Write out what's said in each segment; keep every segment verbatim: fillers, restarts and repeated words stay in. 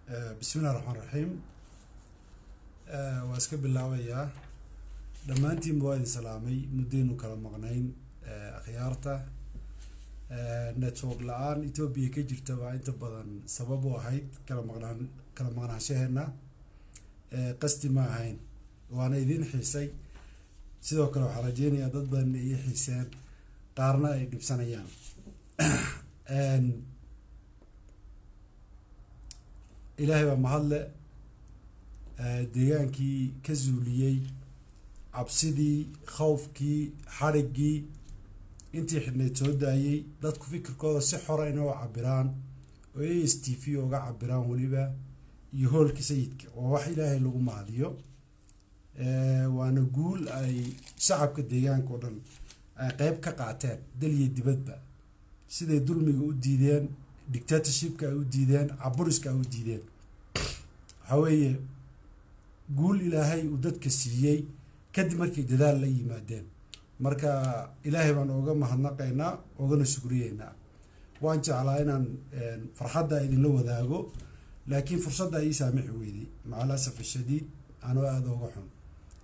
بسم الله الرحمن الرحيم. واسكب الله وياه دمانتي مواد سلامي مدين وكلام مغنين خيارته نتوق الآن إثيوبيا كجر تبع أنت بدن سبب واحد كلام مغنان كلام مغنان شهرنا قصدي ما هين وأنا إذن حسي سيدو كلام حرجيني أضد بن إيه حسين قارنا يجيب سنة أيام إلهي بمحل ديانكي كزوليي عبسدي خوفكي حرقي انتي حدني تودايي دادكو فكركودا سي حورا انو عبران او اي اس تي في اوغا عبران وليبا يهولكي سيدك وواح إلهي لغو مهديو وانا قول اي شعبك ديانكو دن قيب كقاعتين دلية دبادبا سيدي دولميغا او ديدين ديكتاتورشيبكا او ديدين عبورسكا او ديدين حوية قول إلهي وددك سيئي كد مركي ددال لي مادين مركا إلهي بان اوغا مهنقينا اوغا نشكريينا وانجا على إنان فرحادا إذن لو ذاقو لكن فرصادا إي سامح ويدي مع الأسف الشديد أنا هذا اوغا حن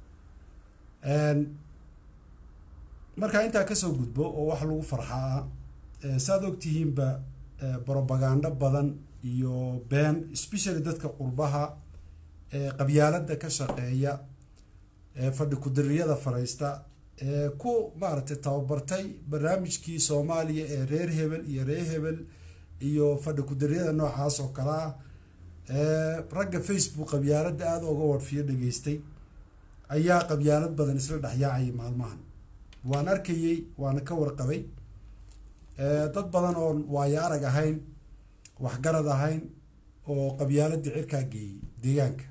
مركا انتا كسو قدبو ووحلو فرحا سادوك تهيم با بروباغاندا بدن iyo been especially dadka qurbaha ee qabyaalada ka shaqeeya ee fadhi ku diriyada fareysta ee ku maartay tababartay barnaamijkii Soomaaliya ee reer hebel iyo reer hebel iyo fadhi ku diriyada noocaas oo kala ee ragga Facebook qabyaalada aad uga warfiyo dhageystay ayaa qabyaalad badan isla dhaxyaacay maalmahan waan arkayay waan ka warqabay ee dad badan oo waaya arag ahayn waxgarad ahayn oo qabyaalada cirka geeyay deegaanka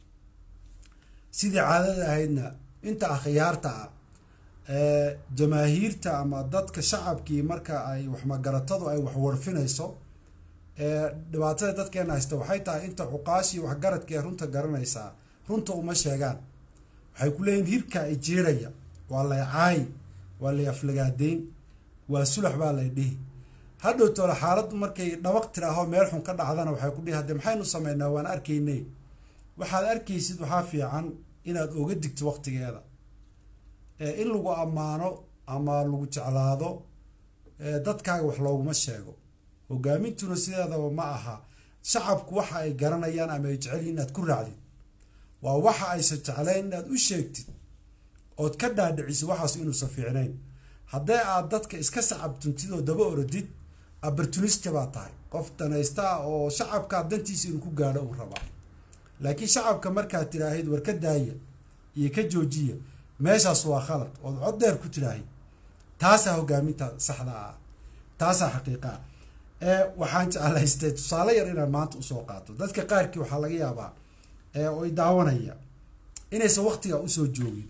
sidii caadada ahaydna inta akhyaarta ee jamaahiirta ama dadka shacabkii marka ay wax magaratadu ay wax warfinayso ee dhibaatada dadkeena haysta waxay tahay inta xuqaashi waxgaradka runta garanaysa runta uma sheegaan waxay ku leeyihiin hirka ay jeeraya waa la caay waa la aflagaadeyn waa sulax baa la dhihi hadhow tolo xaaladu markay dhawaq tiraaho meel xun ka dhacdana waxay ku dhihadeen maxaynu sameynaa waan arkaynay waxaad arkaysid waxa fiican inaad oga digto waqtigeeda ee in lagu amaano ama lagu jeclaado ee dadkaaga wax looguma sheego hogaamintuna sideedaba ma aha shacabku waxa ay garanayaan ama ay jecel yihiin inaad ku raacdid waa waxa ay jecleen inaad u sheegtid ood ka dhaadhiciso waxaas inuu safiicnayn haddii aad dadka iska sacabtuntidoo daba orodid opportunist baa tahay qof danaysta oo shacabka dantiisa inuu ku gaadho uu rabaa laakiin shacabka marka tiraahid war ka daaya iyo ka joojiya meeshaas waa khalad oo cod dheer ku tiraahay taas hogaaminta saxda ah taas xaqiiqa ee waxaan jeclaystay tusaale yar inaan maanta u soo qaato dadka qaarkii waxa laga yaabaa ee oo daawanaya inaysan waqtiga u soo joogin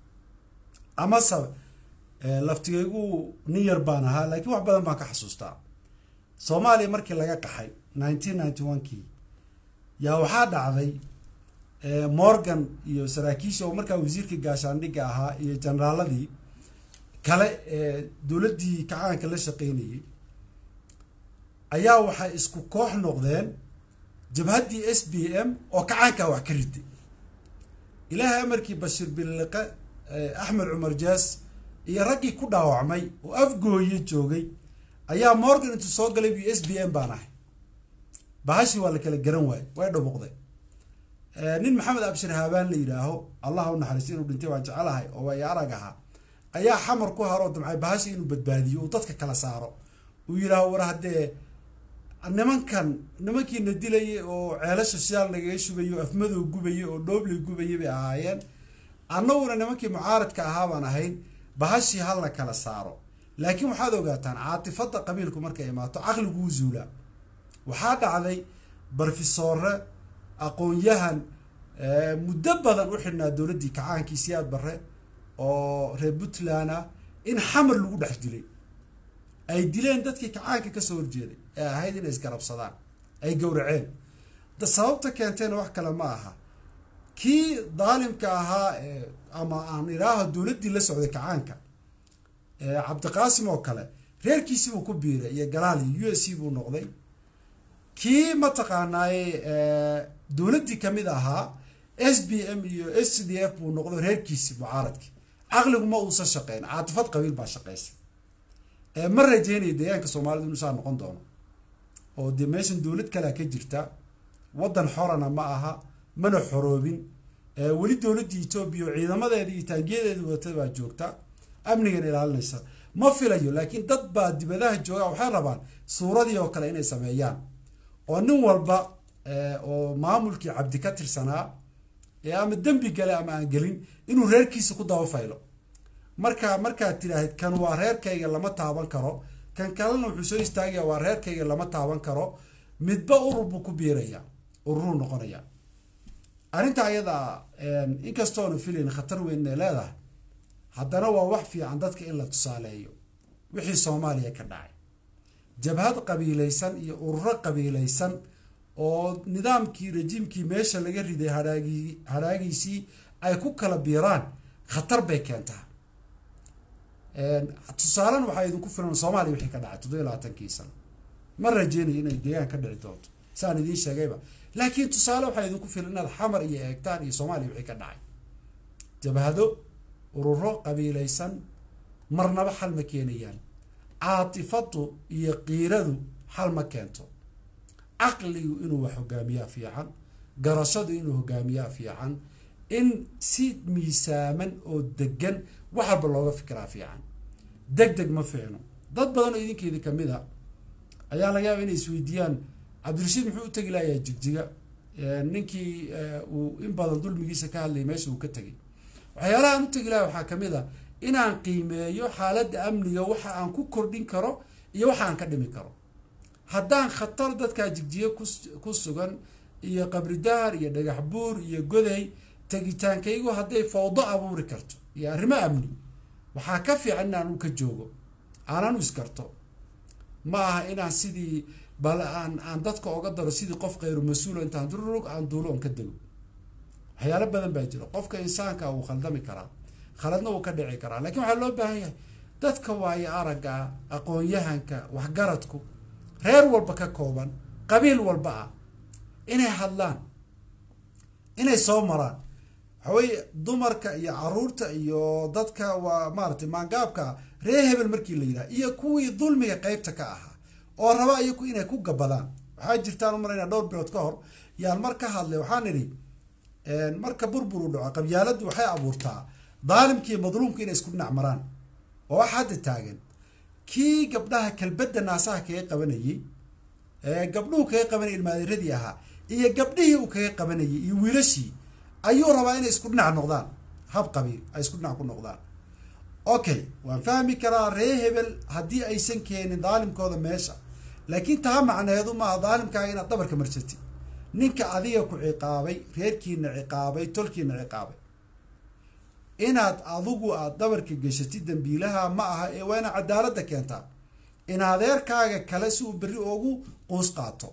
ama sab laftigaygu niyar baan ahaa laakiin wax badan baan ka xasuustaa Soomaaliya markii laga qaxay nineteen ninety-one kii yaa waxa dhacday ee Morgan iyo saraakiisha oo markaa wasiirka gaashaandhigga ahaa iyo generaaladii kale ee dawladii kacaanka la shaqeynayay ayaa waxay isku koox noqdeen jabhadii S B M oo kacaanka wax ka riday ilaahay amarkii Bashir Biliqa Ahmed Umar Jaas iyo ragii ku dhaawacmay oo afgooye joogay ayaa Morgan intuu soo galay S B M baan ahay baashi waa la kala garan waay way dhabuqday ee nin Maxamed Abshir Haabaan la yiraaho Allah u naxariisto inuu dhintay waan jecelahay oo way arag aha ayaa xamar ku haro damcay baashi inuu badbaadiyo oo dadka kala saaro uu yiraaho war hadee nimankan nimankii na dilay oo ceelasha shidaal laga shubayo afmadow gubay oo dhoobley gubay bay ahaayeen annaguna nimankii mucaaradka ahaa baan ahayn bahashi hal la kala saaro laakiin waxaad ogaataan caatifada qabiilku markay imaato aqligu u zuula waxa dhacday professor aqoon-yahan muddo badan u xidhnaa dawladii kacaankii siyaad barre oo reer Puntland in xamar lagu dhex dilay ay dileen dadkii kacaanka ka soo horjeeday ee ahayd inay isgarabsadaan ay gowraceen da sababta keentayna wax kale ma aha kii daalimka ahaa ama aan iraaha dawladii la socday kacaanka ee Cabdi Qaasim oo kale reerkiisii uu ku biiray iyo galaal U S C buu noqday kii mataqaanaaye dowladdii ka mid ahaa s b m iyo s d f buu noqdo reerkiisi mucaaradkii caqligu ma uusan shaqeyn caatifad qabiil baa shaqeysa ma rajeynaya deegaanka soomaalida inuu saa noqon doono oo dee meeshan dowlad kalea ka jirta waddan xorana ma aha mana xoroobin weli dowladdii etoobiya oo ciidamadeeda iyo taangiyadeeda wata baa joogta amnigan ilaalinaysa ma filayo laakiin dad baa dibadaha jooga waxay rabaan suuradii oo kale inay sameeyaan oo nin walba oo maamulkii cabdi ka tirsanaa ee ama dembi gale ama aan gelin inuu reerkiisa ku daba faylo marka markaad tiraahid kan waa reerkayga lama taaban karo kan kalena wuxuu soo istaagaya waa reerkayga lama taaban karo midba urur buu ku biiraya ururuu noqonaya arrinta ayada inkastoonu filayn khatar weyn inay leedahay haddana waa wax fiican dadka in la tusaaleeyo wixii soomaaliya ka dhacay jabhad qabiilaysan iyo ururo qabiilaysan oo nidaamkii rejiimkii meesha laga riday haraagii haraagiisii ay ku kala biiraan khatar bay keentaa tusaalan waxaa idinku filan soomaaliya wixii ka dhacay toddobiyo labaatankii sano ma rajeynayo inay deegaan ka dhici doonto saan idiin sheegayba laakiin tusaale waxaa idinku filan inaad xamar iyo eegtaan iyo soomaaliya wixii ka dhacay jabhado ururo qabiilaysan marnaba xal ma keenayaan caatifadu iyo qiiradu xal ma keento caqligu inuu wax hogaamiyaa fiican garashadu inuu hogaamiyaa fiican in si miisaaman oo degan wax walba looga fikiraa fiican deg deg ma fiicno dad badan oo idinkeedii ka mid a ayaa laga yaaba inay isweydiiyaan cabdirashiid muxuu u tegi lahayaa jigjiga ninkii uu in badan dulmigiisa ka hadlayay meesha uu ka tegay waxyaalaha aan u tegi lahay waxaa ka mid a inaan qiimeeyo xaaladda amniga waxa aan ku kordhin karo iyo waxa aan ka dhimi karo haddaan khatar dadkaa jigjiga ku sugan iyo qabridaar iyo dhagax buur iyo goday tegitaankaygu hadday fawdo abuuri karto iyo arrimo amni waxaa ka fiican inaan u ka joogo aanan u iskarto ma aha inaan sidii bal aan aan dadka oga daro sidii qof khayru mas-uul intaan dururug aan duulo on ka dego waxyaalo badan baa jira qofka insaanka uu khaldami karaa khaladna uu ka dhici karaa laakiin waxaa loo baahan yahay dadka waayo aragga aqoon-yahanka waxgaradku reer walba ka kooban qabiil walba ah inay hadlaan inay soo maraan waxaweye dumarka iyo caruurta iyo dadka waa maaragtay maangaabka reer hebel markii la yidhaha iyo kuwii dulmiga qeybta ka ahaa oo raba iyaku inay ku gabadaan waxaa jirtaan u maraynaa dhowr bilood ka hor yaan mar ka hadlay waxaan idhi marka burbur u dhaco qabyaaladdu waxay abuurtaa daalimki iyo madluumka inay isku dhinac maraan oo wax hadda taagan kii gabdhaha kalbadda naasaha kaga qabanayey gabdhuhu kaga qabanayay ilmaadeeradii ahaa iyo gabdhihii uu kaga qabanayay iyo wiilashii ayuu rabaa inay isku dhinac noqdaan hab qabiil ay isku dhinac ku noqdaan okay waan fahmi karaa ree hebel haddii aysan keenin daalimkooda meesha laakiin taa macneedu maaha daalimkaaga inaad dhabarka marsatid ninka adiga ku ciqaabay reerkiina ciqaabay tolkiina ciqaabay inaad adigu aad dhabarka geshatid dambiilaha ma aha ee waa inaad cadaaladda keentaa in adeerkaaga kale si uu berri ugu quus qaato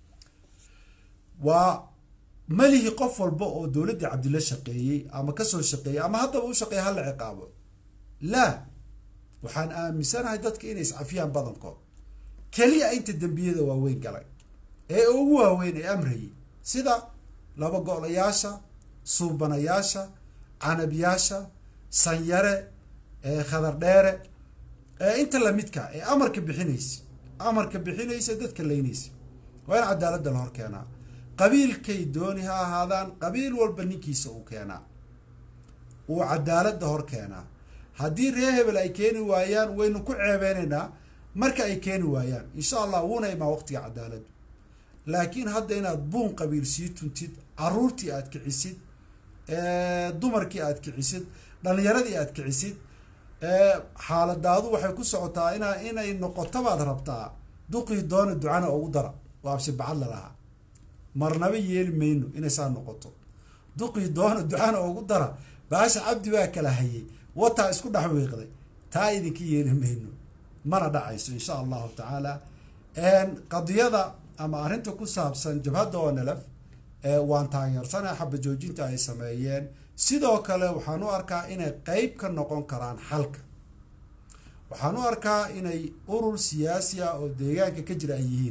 waa malihi qof walba oo dowladda cabdilla shaqeeyey ama kasoo shaqeeyey ama haddaba u shaqeeya hala ciqaabo laa waxaan aaminsanahay dadka inay iscafiyaan badankood keliya inta dembiyada waaweyn galay ee ugu waaweyn ee amrayay sida laba go-layaasha suubanayaasha canabyaasha sanyare khadar dheere inta lamidka ee amarka bixinaysa amarka bixinaysa dadka leynaysa waa in cadaaladda la hor keenaa qabiilkay dooni ha ahaadaan qabiil walba ninkiisa uu keenaa uu cadaaladda hor keenaa haddii ree hebel ay keeni waayaan waynu ku ceebeynaynaa marka ay keeni waayaan insha allah wuuna imaa waqtiga cadaaladdu laakiin hadda inaad buun qabiil sii tuntid caruurtii aad kicisid dumarkii aad kicisid dhalinyaradii aad kicisid xaaladaadu waxay ku socotaa ina inay noqoto baad rabtaa duqii doona ducana ugu dara waabsi bacad lalahaa marnaba yeeli mayno inay saa noqoto duqii doona ducana ugu dara baasha cabdi baa kala hayay wataa isku dhex wiiqday taa idinka yeeli mayno mana dhacayso insha allahu tacaala qadiyada ama arrinta ku saabsan jabhadda oo nalaf waan taageersanahay xaba joojinta ay sameeyeen sidoo kale waxaan u arkaa inay qeyb ka noqon karaan xalka waxaan u arkaa inay urur siyaasi ah oo deegaanka ka jira ay yihiin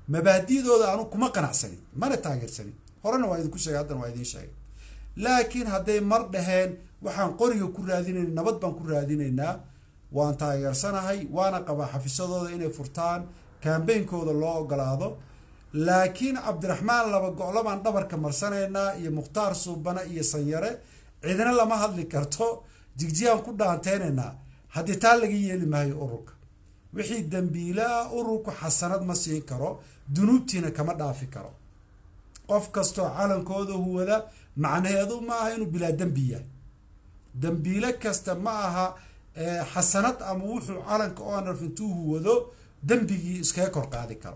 mabaadi'dooda aanu kuma qanacsanin mana taageersanin horena waa idinku sheegay haddana waa idiin sheegay laakiin hadday mar dhaheen waxaan qoriga ku raadinaynaa nabad baan ku raadinaynaa waan taageersanahay waana qabaa xafiisadooda inay furtaan kaambeynkooda loo ogolaado laakiin cabdiraxmaan laba goclo baan dhabarka marsanaynaa iyo mukhtaar suubana iyo sanyare cidina lama hadli karto jigjiyaan ku dhaanteynaynaa haddii taa laga yeeli maayo ururka wixii dambiile ah ururku xasanad ma siin karo dunuubtiina kama dhaafi karo qof kastoo calankooda huwada macnaheedu ma aha inuu bilaa dembi yahay dambiile kasta ma aha xasanad ama wuxuu calanka onrf intuu huwado dembigii iskaga kor qaadi karo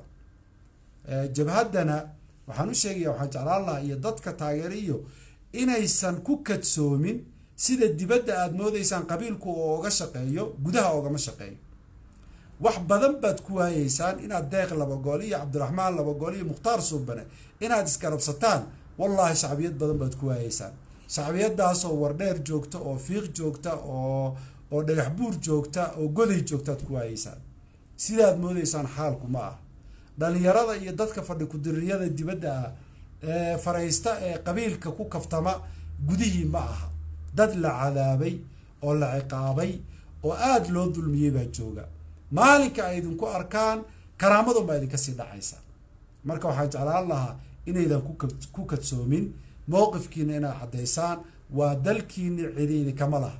jabhaddana waxaan u sheegaya waxaan jeclaan lahaa iyo dadka taageeriyo inaysan ku kadsoomin sida dibadda aada moodaysaan qabiilku oo oga shaqeeyo gudaha oogama shaqeeyo wax badan baad ku waayeysaan inaad deeq laba gool iyo cabdiraxmaan laba gool iyo mukhtaar suubane inaad iskarabsataan wallaahi shacbiyad badan baad ku waayeysaan shacbiyadaasoo wardheer joogta oo fiiq joogta oo oo dhagax buur joogta oo goday joogtaad ku waayeysaan sidaad moodaysaan xaalku ma ah dhalinyarada iyo dadka fadhi ku-diriyada dibadda ah ee faraysta ee qabiilka ku kaftama gudihii ma aha dad la cadaabay oo la ciqaabay oo aada loo dulmiyey baa jooga maalinka ay idinku arkaan karaamadun baa idinka sii dhacaysa marka waxaan jeclaan lahaa inaydan ku kadsoomin mowqifkiina inaad caddaysaan waa dalkiini cidi idinkama laha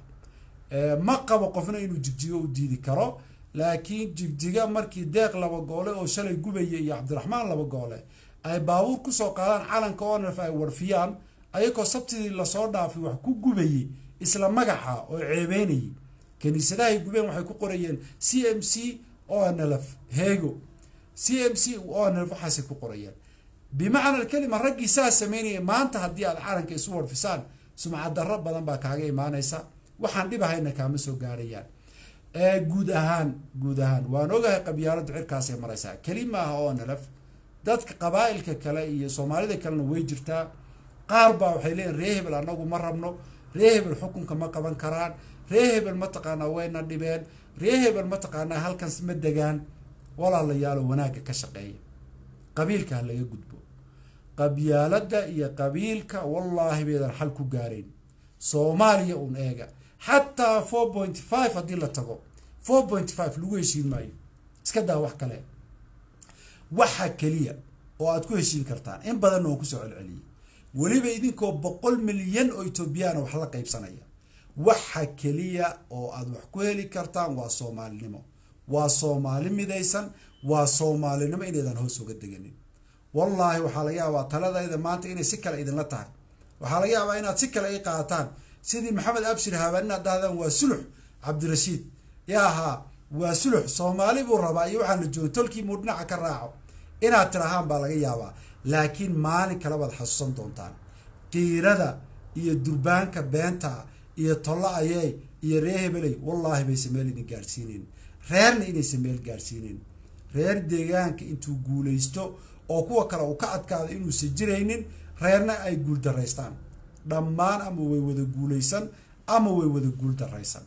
ma qabo qofna inuu jigjigo u diidi karo laakiin jigjiga markii deeq laba goole oo shalay gubaya iyo cabdiraxmaan laba goole ay baabuur kusoo qaadaan calanka onrf ay warfiyaan ayagoo sabtidii lasoo dhaafay wax ku gubayay isla magaca oo ceebeynayay kaniisadahay gubeen waxay ku qorayeen c m c onlf heego c m c onlf waxaasay ku qorayeen bimacna alkelima raggii saa sameynaya maanta haddii aad calanka isu warfisaan sumcad darro badan baa kaaga imaanaysa waxaan dhibahayna kaama soo gaarayaan guud ahaan guud ahaan waan ogahay qabyaaladu cirkaasay maraysaa kelima ah onlf dadka qabaa'ilka kale iyo soomaalida kalena way jirtaa qaar baa waxay leeyihin ree hebel anagu ma rabno ree hebel xukunka ma qaban karaan ree hebel mataqaanaa wayna dhibeen ree hebel mataqaanaa halkaas ma degaan walaalayaalo wanaagga ka shaqeeya qabiilka ha laga gudbo qabyaalada iyo qabiilka wallaahi baydan xal ku gaareen soomaaliya un eega xataa four point five haddii la tago four point five lagu heshiin maayo iska daa wax kale waxa keliya oo aad ku heshiin kartaan in badanna oo kusoo celceliyay weliba idinkoo boqol milyan oo etoobiyana wax la qaybsanaya waxa keliya oo aad wax ku heli kartaan waa soomaalinimo waa soomaali midaysan waa soomaalinimo inaydan hoos uga deganin wallaahi waxaa laga yaabaa taladayda maanta inay si kale idinla tahay waxaa laga yaabaa inaad si kale ay qaataan sidii maxamed abshir haabaan inaad dhahdaan waa sulux cabdirashiid yaa ahaa waa sulux soomaali buu rabaa iyo waxaan la joogin tolkii muu dhinaca ka raaco inaad tirahaan baa laga yaabaa laakiin maalin kale baad xasuusan doontaan qiirada iyo durbaanka beenta iyo tolla ayey iyo ree hebeley wallaahi bayse meel idin gaarsiineen reerna inaysa meel gaarsiineen reer deegaanka intuu guulaysto oo kuwa kale uu ka adkaado inuusan jiraynin reerna ay guul daraystaan dhammaan ama way wada guulaysan ama way wada guul daraysan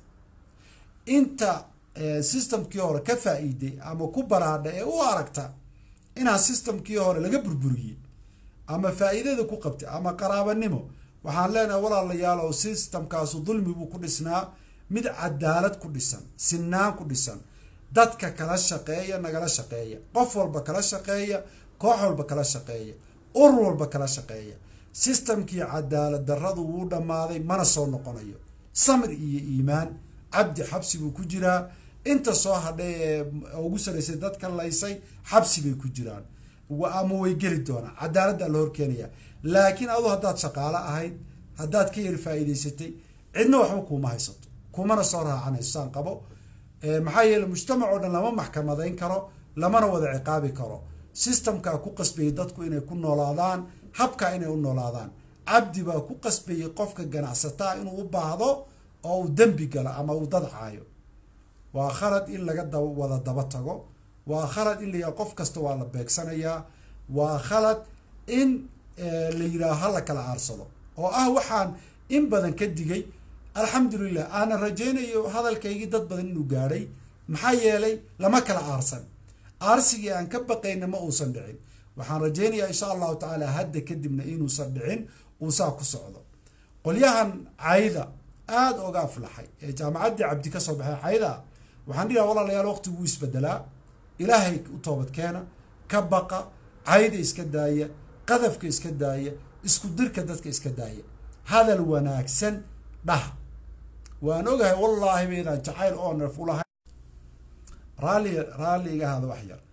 inta systemkii hore ka faa'iiday ama ku baraadha ee u aragta inaa systemkii hore laga burburiyey ama faa'iidada ku qabtay ama qaraabanimo waxaan leenahay walaalayaal oo systemkaasu dulmi buu ku dhisnaa mid cadaalad ku dhisan sinaan ku dhisan dadka kala shaqeeya nagala shaqeeya qof walba kala shaqeeya koox walba kala shaqeeya urur walba kala shaqeeya systemkii cadaalad darradu wuu dhammaaday mana soo noqonayo samir iyo iimaan cabdi xabsi buu ku jiraa inta soo hadhay ee ugu saraysay dadka laysay xabsi bay ku jiraan ama way geli doonaan cadaaladda la horkeenaya laakiin aduu haddaad shaqaale ahayd haddaad ka yar faa'iidaysatay cidna waxba kuuma haysato kumana soo raacanayso saan qabo maxaa yeeley mujtamac oo dhan lama maxkamadayn karo lamana wada ciqaabi karo systemkaa ku qasbayay dadku inay ku noolaadaan habkaa inay u noolaadaan cabdi baa ku qasbayay qofka ganacsataa inuu u baahdo oo uu dembi galo ama uu dad caayo waa khalad in laga daba wada daba tago waa khalad in la yidhaha qof kasta waa la beegsanayaa waa khalad in la yidhaaho ha la kala aarsado oo ah waxaan in badan ka digay alxamdulilah aanan rajaynayo hadalkaygii dad badan inuu gaadhay maxaa yeelay lama kala aarsan aarsigii aan ka baqayna ma uusan dhicin waxaan rajaynayaa insha allahu tacaala hadda kadibna inuusan dhicin uu saa ku socdo qolyahan cayda aada oga aflaxay ee jaamacaddii cabdi ka soo baxay cayda waxaan dhigaa walaalayaal waqtiguu isbedelaa ilaahay u toobad keena ka baqa cayda iska daaya qadafka iska daaya isku dirka dadka iska daaya hadal wanaagsan dhaha waan ogahay wallaahi baydaan jacayl oo nerf ulahay raalli raalli iga hada wax yar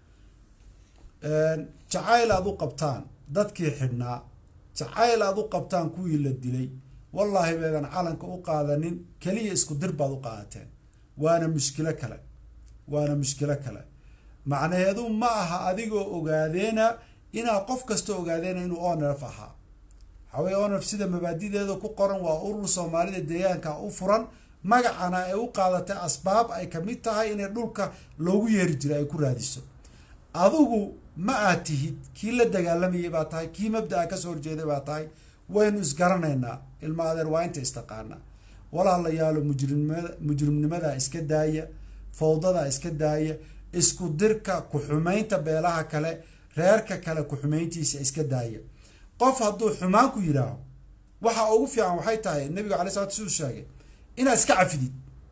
jacayl aad u qabtaan dadkii xidhnaa jacayl aad u qabtaan kuwii la dilay wallaahi baydaan calanka u qaadanin keliya isku dir baad u qaadateen waana mushkilo kale waana mushkilo kale macnaheedu ma aha adigoo ogaadeena inaa qof kasta ogaadeena inuu onerf ahaa waxaweye onerf sida mabaadideeda ku qoran waa urur soomaalida deegaanka u furan magacana ay u qaadatay asbaab ay kamid tahay inay dhulka loogu yeeri jiray ay ku raadiso adigu ma aad tihid kii la dagaalamayay baa tahay kii mabda'a kasoo horjeeday baa tahay waynu isgaranaynaa ilma adeer waa inta istaqaana walaalayaalo mujrimnimada mujrimnimada iska daaya fawdada iska daaya isku dirka ku xumaynta beelaha kale reerka kale ku xumayntiisa iska daaya qof hadduu xumaan ku yiraaho waxa ugu fiican waxay tahay nabiga caleyhi salaatu wasalaam sheegay inaad iska cafidid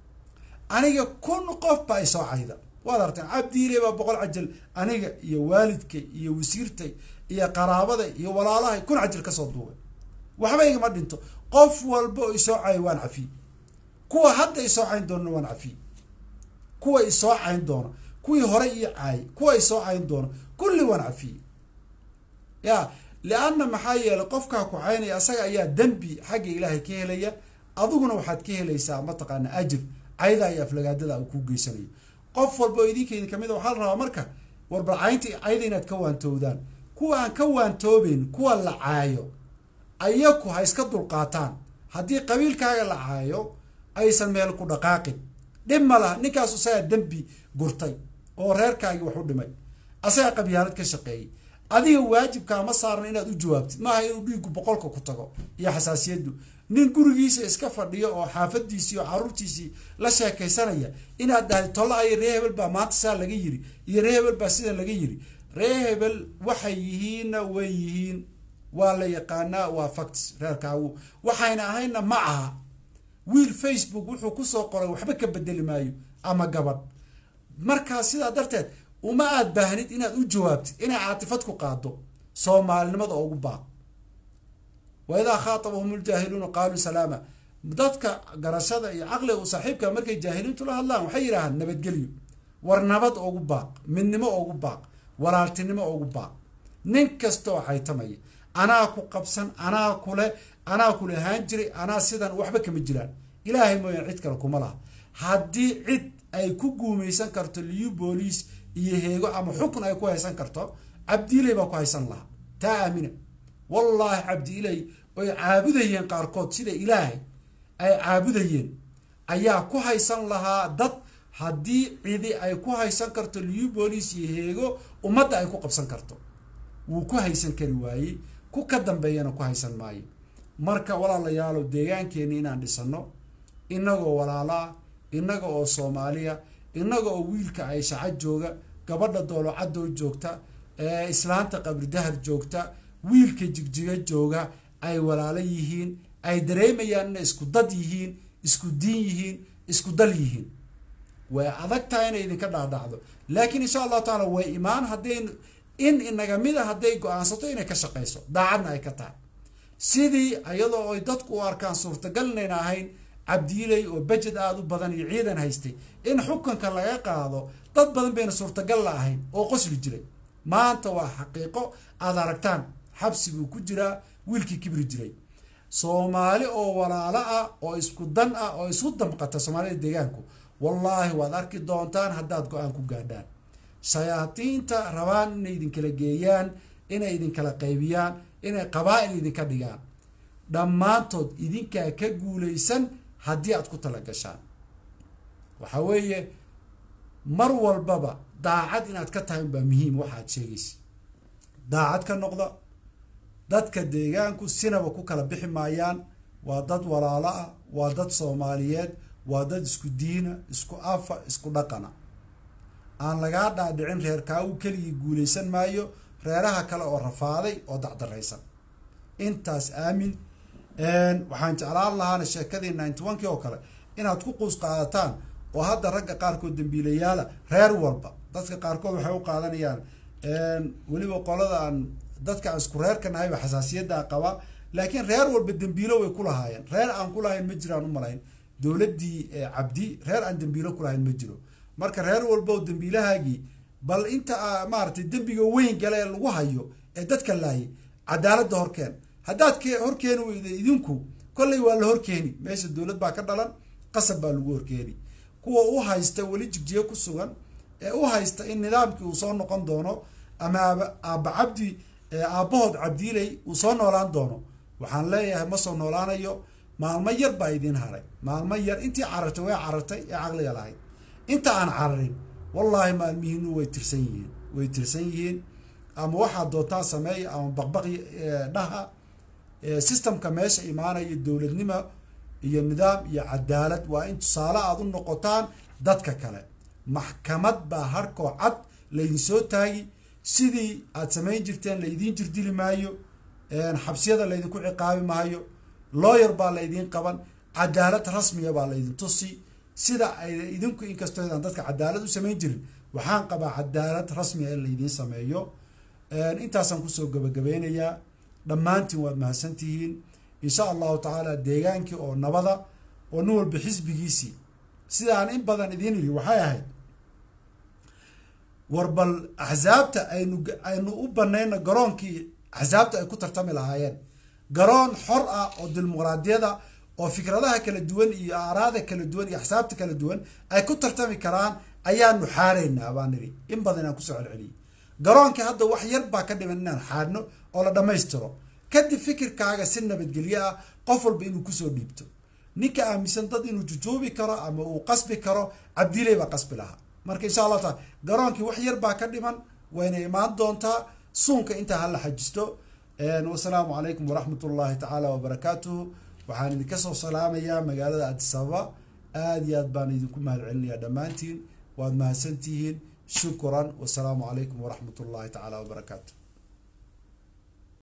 aniga kun qof baa isoo cayda waad arteen cabdiile baa boqol cajal aniga iyo waalidkay iyo wasiirtay iyo qaraabaday iyo walaalahay kun cajal kasoo duubay waxba igama dhinto qof walba oo isoo cay waan cafiy kuwa hadda isoo cayn doona waan cafiy kuwa isoo cayn doona kuwii hore iyo caay kuwa isoo cayn doona kulli waan cafiy ya lianna maxaa yeelay qofkaa ku caynaya asaga ayaa dembi xagga ilaahay ka helaya adiguna waxaad ka helaysaa mataqaana ajir cayda iyo aflagaadada uu ku geysanayo qof walba oo idinka idin kamid waxaa la rabaa marka warbalcaynta cayda inaad ka waantoodaan kuwa aan ka waantoobeyn kuwa la caayo ayaku ha iska dulqaataan haddii qabiilkaaga la caayo aysan meel ku dhaqaaqin dhib ma laha ninkaasu isagaa dembi gurtay oo reerkaagii wax u dhimay asagaa qabyaalad ka shaqeeyey adiga waajibkaama saaran inaad u jawaabtid maaha inuu dhiigu boqolka ku tago iyo xasaasiyaddu nin gurigiisa iska fadhiyo oo xaafadiisii oo caruurtiisii la sheekaysanaya inaad dhahday tolla ay ree hebel baa maanta saa laga yiri iyo ree hebel baa sidan laga yiri ree hebel waxay yihiinna way yihiin waa la yaqaanaa waa facts reerkaagu waxayna ahayna ma aha wiil facebook wuxuu kusoo qoray waxba ka bedeli maayo ama gabadh markaa sidaa darteed uma aad baahnid inaad u jawaabtid inay caatifad ku qaado soomaalinimada ugu baaq waidaa khaatabahum ljaahiluuna qaaluu salaama dadka garashada iyo caqliga u saaxiibka markay jaahiliintu la hadlaan waxay yidhaahaan nabadgelyo war nabad ugu baaq midnimo ugu baaq walaaltinimo ugu baaq nin kasta oo xaytamaya anaa ku qabsan anaa kule anaa kule ahaan jiray anaa sidan waxba kama jiraan ilaahay mooyaan cid kale kuma laha haddii cid ay ku guumaysan karto liyu booliis iyo heego ama xukun ay ku haysan karto cabdiilay baa ku haysan lahaa taa aamina wallaahi cabdiilay oy caabudayeen qaarkood sida ilaahay ay caabudayeen ayaa ku haysan lahaa dad haddii cidi ay ku haysan karto liyu booliis iyo heego ummadda ay ku qabsan karto wuu ku haysan kari waayey ku ka dambeeyana ku haysan maayo marka walaalayaalow deegaankeeni inaan dhisano inagoo walaalaa inaga oo soomaaliya inaga oo wiilka ay shaca jooga gabadha doolocadow joogta ee islaanta qabri dahar joogta wiilka jigjiga jooga ay walaalo yihiin ay dareemayaan inay isku dad yihiin isku diin yihiin isku dal yihiin way adag tahay inay idinka dhaadhacdo laakiin insha allahu tacaala way imaan haddii in inaga mida hadday go-aansato inay ka shaqayso daacadna ay ka tahay sidii iyadoo ay dadku u arkaan suurtagal inayna ahayn cabdiilay oo budget aada u badan iyo ciidan haystay in xukunka laga qaado dad badan bayna suurtagal la ahayn oo qosli jiray maanta waa xaqiiqo aad aragtaan xabsi buu ku jiraa wiilkii kibri jiray soomaali oo walaalo ah oo isku dan ah oo isku damqata soomaalida deegaanku wallaahi waad arki doontaan haddaad go-aan ku gaadhaan shayaatiinta rabaan inay idinkala geeyaan inay idinkala qaybiyaan inay qabaa'il idinka dhigaan dhammaantood idinkaa ka guulaysan haddii aad ku tala gashaan waxa weeye mar walbaba daacad inaad ka tahay unbaa muhiim waxaad sheegaysa daacad ka noqda dadka deegaanku sinaba ku kala bixi maayaan waa dad walaalo ah waa dad soomaaliyeed waa dad isku diina isku afa isku dhaqana aan lagaa dhaadhicin reerkaa uu keligii guulaysan maayo reeraha kale oo rafaaday oo dacdaraysan intaas aamin waxaan jeclaan lahaana sheekadii ninety one kii oo kale inaad ku quus qaadataan oo hadda ragga qaarkood dambiilayaala reer walba dadka qaarkood waxay u qaadanayaan weliba qolada aan dadka aan isku reerka nahayba xasaasiyaddaa qaba laakiin reer walba dambiilo way ku lahaayeen reer aan ku lahayn ma jiraan u malayn dowladdii cabdi reer aan dambiilo ku lahayn ma jiro marka reer walba oo dambiilahaagii bal inta maaragtay dembiga weyn gale ee lagu hayo ee dadka laayay cadaaladda horkeen haddaad ke horkeeni weyda idinku kolley waa la horkeeni meesha dowlad baa ka dhalan qasab baa lagu horkeeni kuwa u haysta weli jigjiye ku sugan ee u haysta in nidaamkii uu soo noqon doono ama aaba cabdi aabbahood cabdiiley uu soo noolaan doono waxaan leeyahay ma soo noolaanayo maalmo yar baa idiin haray maalmo yar intii carartay way carartay ee caqliga lahayd inta aan cararin wallaahi maalmihiinu way tirsan yihiin way tirsan yihiin ama waxaad doontaan sameeya ama baqbaqi dhaha systemka meesha imaanaya dowladnimo iyo nidaam iyo cadaalad waa in tusaale aad u noqotaan dadka kale maxkamad baa harkoo cad laydin soo taagi sidii aad samayn jirteen laydiin jirdili maayo xabsiyada laydinku ciqaabi maayo lawyer baa laydiin qaban cadaalad rasmiya baa laydin tusi sida ay idinku inkastoo aan dadka cadaalad u samayn jirin waxaan qabaa cadaalad rasmiya in laydiin sameeyo intaasaan kusoo gabagabeynayaa dhammaantiin waad mahadsantihiin insha allahu tacaala deegaankii oo nabada oo nin walba xisbigiisii sida aan in badan idiin iri waxay ahayd warbal axsaabta aynu aynu u banayna garoonkii axsaabta ay ku tartami lahaayeen garoon xor ah oo dimuqraadiyada oo fikradaha kala duwan iyo aaraada kala duwan iyo axsaabta kala duwan ay ku tartami karaan ayaanu xaaraynaa baan niri in badan aan kusoo celceliyey garoonkii hadda wax yar baa ka dhiman inaan xaadhno oo la dhammaystiro kadib fikirkaaga si nabadgelyo ah qof walba inuu kusoo dhiibto ninka aaminsan dad inuu jujuubi karo ama uu qasbi karo cabdiiley baa qasbi lahaa marka insha allah taala garoonkii wax yar baa ka dhiman wayna imaan doontaa suunka intaa hala xajisto wasalaamu calaykum waraxmat ullaahi tacaala wabarakaatuhu waxaan idinka soo salaamayaa magaalada addis ababa aada iyo aad baan idinku mahad celinayaa dhammaantiin waad mahadsantihiin shukran wasalaamu calaykum waraxmat ullaahi tacaala wabarakaatu